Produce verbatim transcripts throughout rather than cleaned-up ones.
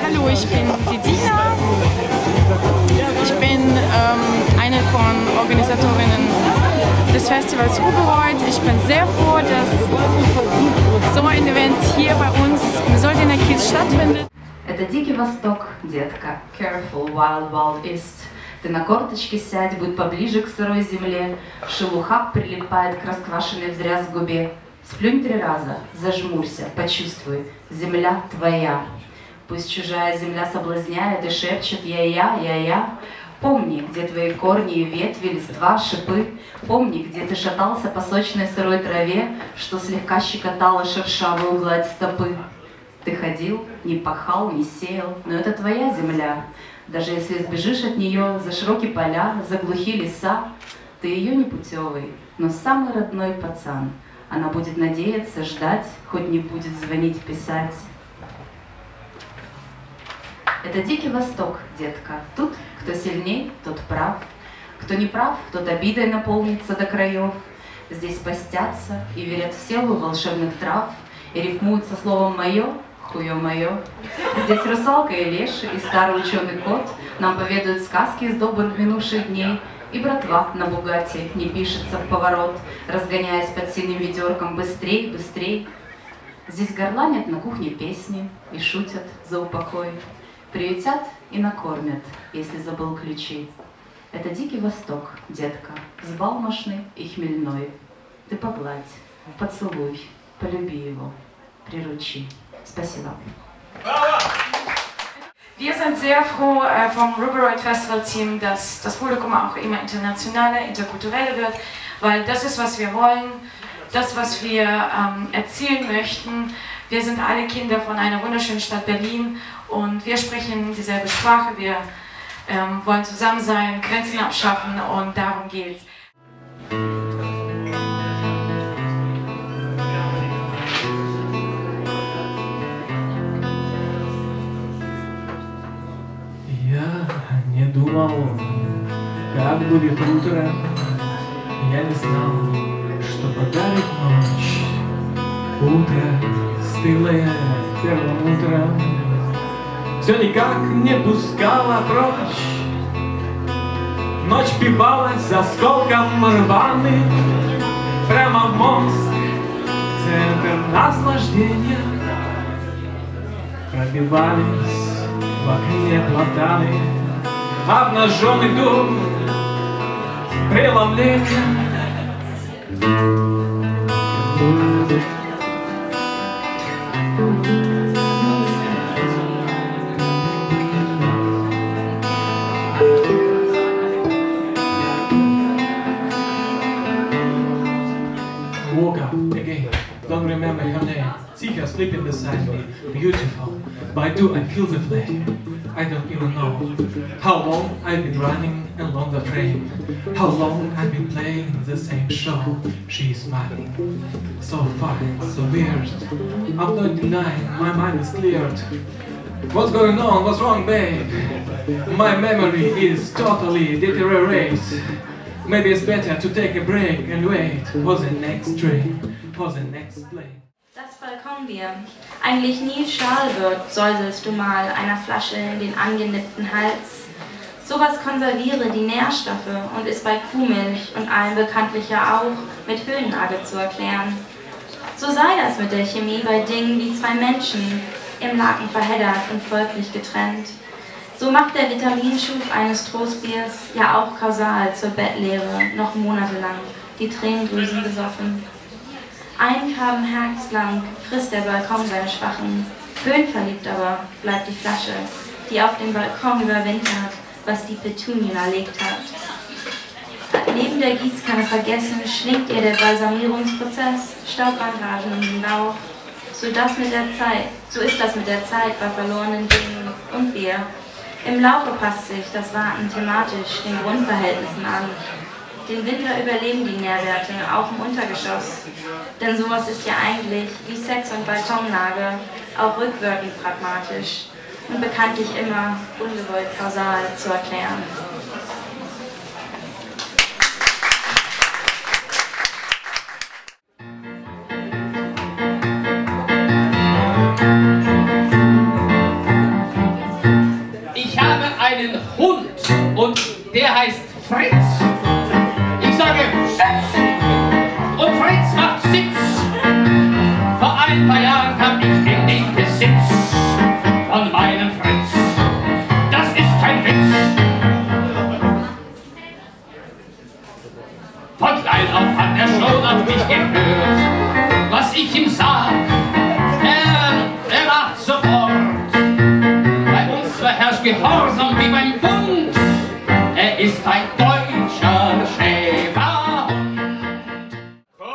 Hallo, ich bin die Dina. Ich bin ähm, eine von Organisatorinnen des Festivals Ruberoid. Ich bin sehr froh, dass so ein Event hier bei uns im Soldiner Kiez stattfindet. Это Дикий Восток, детка. Careful, wild, wild east. Ты на корточки сядь, будь поближе к сырой земле. Шелуха прилипает к расквашенной в дрязг губе. Сплюнь три раза, зажмурься, почувствуй, земля твоя. Пусть чужая земля соблазняет и шепчет я-я, я-я. Помни, где твои корни и ветви, листва, шипы. Помни, где ты шатался по сочной сырой траве, что слегка щекотала шершавую гладь стопы. Ты ходил, не пахал, не сеял, но это твоя земля. Даже если сбежишь от нее за широкие поля, за глухие леса, ты ее непутевый, но самый родной пацан. Она будет надеяться, ждать, хоть не будет звонить, писать. Это Дикий Восток, детка. Тут кто сильней, тот прав. Кто не прав, тот обидой наполнится до краев. Здесь постятся и верят в силу волшебных трав. И рифмуют со словом «моё», хуё моё. Здесь русалка и леший, и старый ученый кот нам поведают сказки из добрых минувших дней. И братва на Бугатти не пишется в поворот, разгоняясь под синим ведерком быстрей, быстрей. Здесь горланят на кухне песни и шутят за упокой. Приютят и накормят, если забыл ключи. Это Дикий Восток, детка, взбалмошный и хмельной. Ты погладь, поцелуй, полюби его, приручи. Спасибо. Wir sind sehr froh äh, vom Ruberoid Festival Team, dass das Publikum auch immer internationaler, interkultureller wird, weil das ist, was wir wollen, das, was wir ähm, erzielen möchten. Wir sind alle Kinder von einer wunderschönen Stadt Berlin und wir sprechen dieselbe Sprache, wir ähm, wollen zusammen sein, Grenzen abschaffen und darum geht's. Не думал, как будет утро, я не знал, что подарит ночь. Утро, стылое первым утром, все никак не пускала прочь. Ночь пивалась за осколком рваный, прямо в мозг, центр наслаждения. Пробивались в окне платаны, обнаженный дом преломления. Woke up again, don't remember her name. See her sleeping beside me, beautiful. Why do I feel the flame? I don't even know how long I've been running along the frame, how long I've been playing the same show. She's smiling, so fine, so weird. I'm not denying, my mind is cleared. What's going on? What's wrong, babe? My memory is totally deteriorated. Maybe it's better to take a break and wait for the next train, for the next plane. Das Balkonbier. Eigentlich nie schal wird, säuselst du mal einer Flasche in den angenippten Hals. Sowas konserviere die Nährstoffe und ist bei Kuhmilch und allem bekanntlich ja auch mit Höhennadel zu erklären. So sei das mit der Chemie bei Dingen wie zwei Menschen, im Laken verheddert und folglich getrennt. So macht der Vitaminschub eines Trostbiers ja auch kausal zur Bettleere noch monatelang die Tränendrüsen besoffen. Ein Kaben herbstlang frisst der Balkon seine Schwachen, höhenverliebt aber bleibt die Flasche, die auf dem Balkon überwintert, was die Petunien erlegt hat. Neben der Gießkanne vergessen schlingt ihr der Balsamierungsprozess, Staubbandagen um den Bauch. So, das mit der Zeit, so ist das mit der Zeit bei verlorenen Dingen und wir. Im Laufe passt sich das Warten thematisch den Grundverhältnissen an. Den Winter überleben die Nährwerte, auch im Untergeschoss. Denn sowas ist ja eigentlich, wie Sex und Balkonlage, auch rückwirkend pragmatisch und bekanntlich immer ungewollt kausal zu erklären. der heißt Fritz. Ich sage Sitz und Fritz macht Sitz. Vor ein paar Jahren hab ich den in Besitz von meinem Fritz. Das ist kein Witz. Von klein auf hat er schon auf mich gehört, was ich ihm sag. Er, er macht sofort. Bei uns verherrscht Gehorsam wie beim Bund. Er ist ein deutscher Schäferhund. Komm,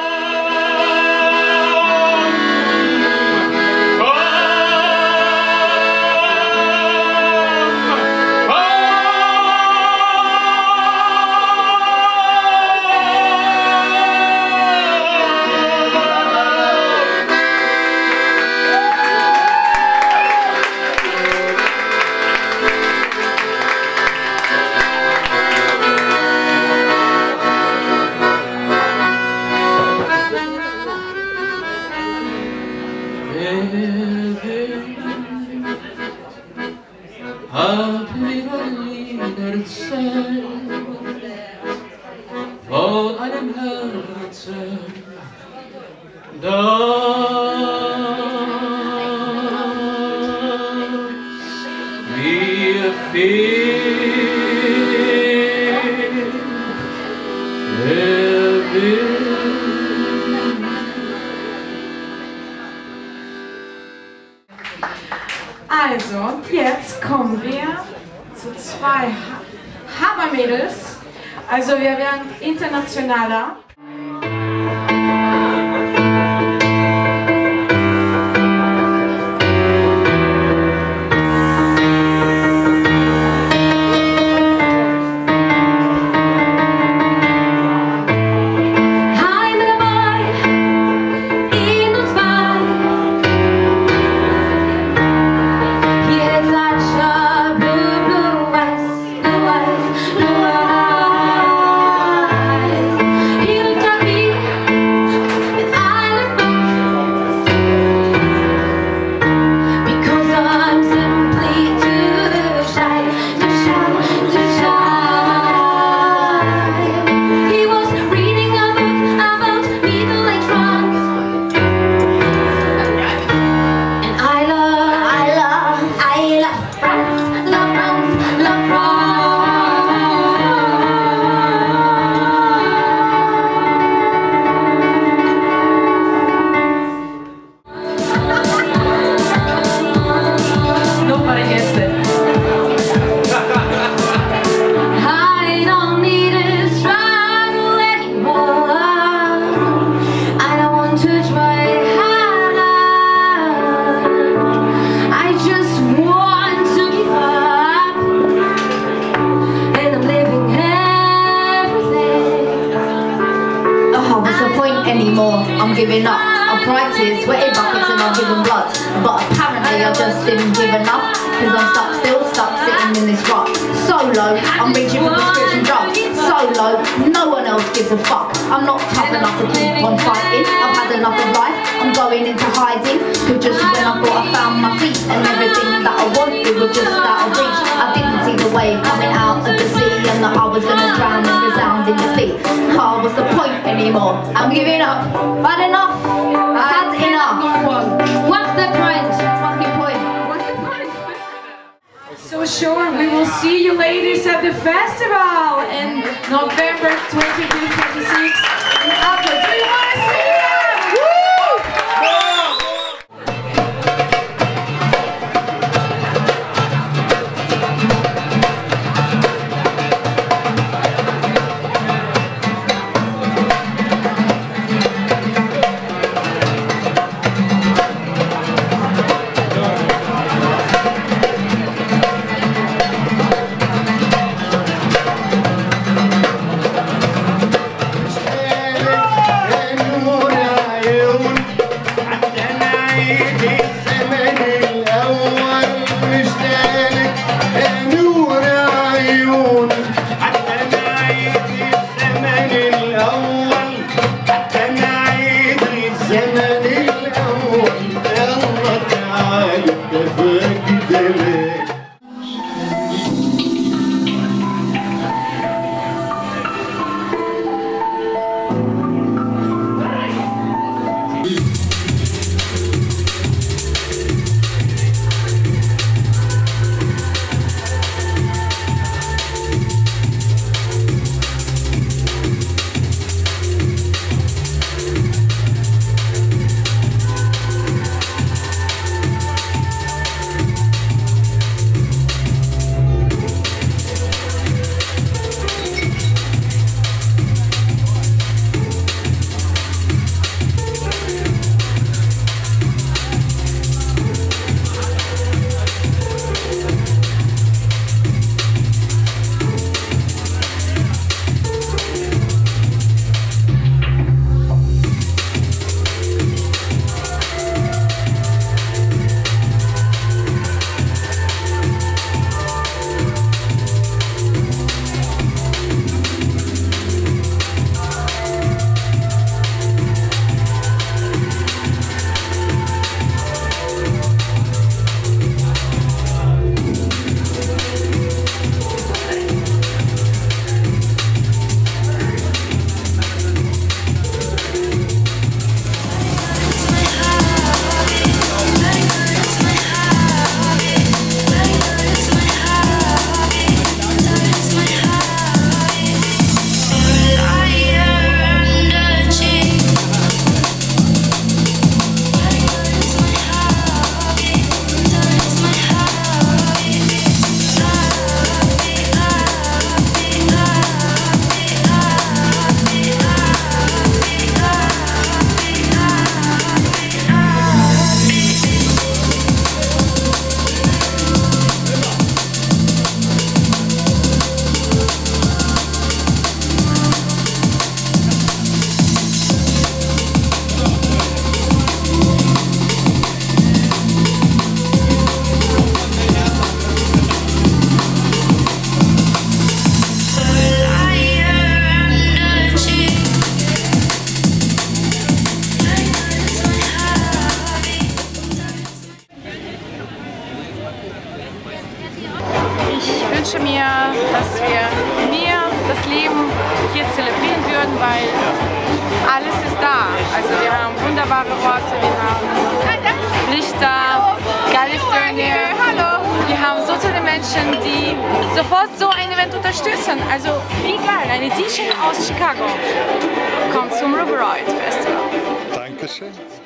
komm, komm. Hat mir ein Lied erzählt von einem Herzen, das mir fehlt. Er will Also, und jetzt kommen wir zu zwei Hammermädels. Also, wir werden internationaler. I'm giving up. I've cried tears, sweaty buckets and I've given blood. But apparently I just didn't give enough, cause I'm stuck, still stuck sitting in this rut. So low, I'm reaching for prescription drugs. So low, no one else gives a fuck. I'm not tough enough to keep on fighting. I've had enough of life, I'm going into hiding. Cause just when I thought I found my feet and everything that I wanted was just out of reach, I didn't see the wave coming out of the sea and that I was gonna drown in resounding defeat. Oh, what's the point anymore? I'm giving up. Had enough. I had enough. What's the point? Fucking point. What's the point? So sure, we will see you ladies at the festival in November twenty-two twenty-six in Upper. Do you want to see them? Woo! Ich wünsche mir, dass wir mehr das Leben hier zelebrieren würden, weil alles ist da. Also wir haben wunderbare Orte, wir haben Lichter, Gallistöne, wir haben so tolle Menschen, die sofort so ein Event unterstützen. Also wie geil, eine D J aus Chicago kommt zum Rubberoid Festival. Dankeschön.